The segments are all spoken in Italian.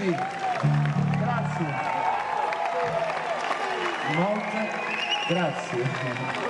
Sì, grazie. Molte grazie.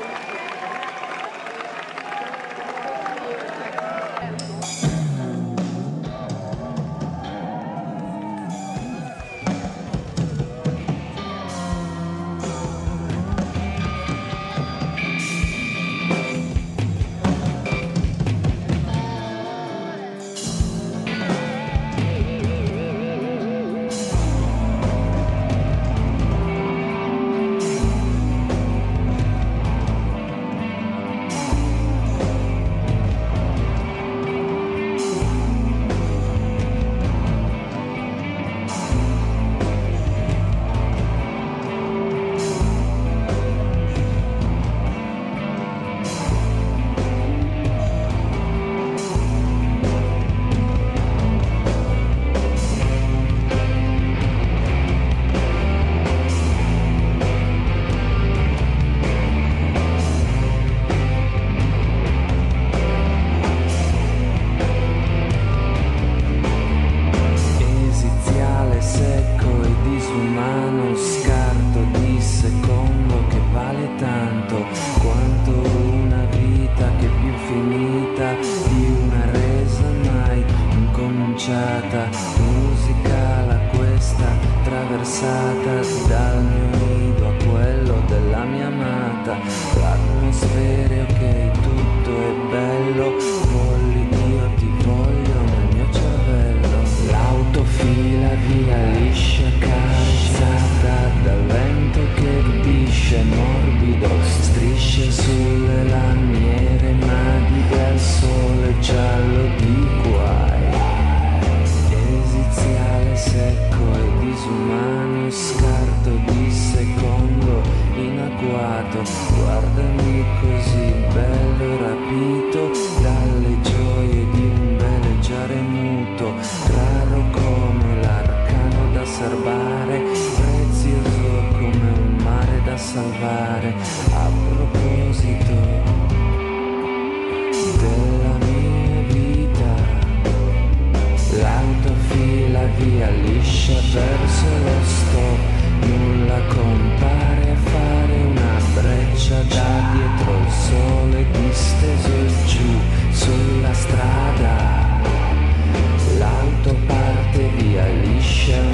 Musicala questa traversata dal mio nido a quello della mia amata. L'atmosfera è ok, tutto è bello, volli io ti voglio nel mio cervello. L'auto fila via liscia, carezzata dal vento che rupisce morbido, strisce sulle lamiere maglie al sole giallo di guai. Esiziale, secco e disumano, scarto di secondo in agguato. Guardami così bello rapito dalle gioie di un veleggiare muto, raro come l'arcano da serbare, prezioso come un mare da salvare. A proposito della mia vita, l'auto fila via liscia verso lo stop, nulla compare a fare una breccia da dietro il sole disteso giù sulla strada. L'auto parte via liscia.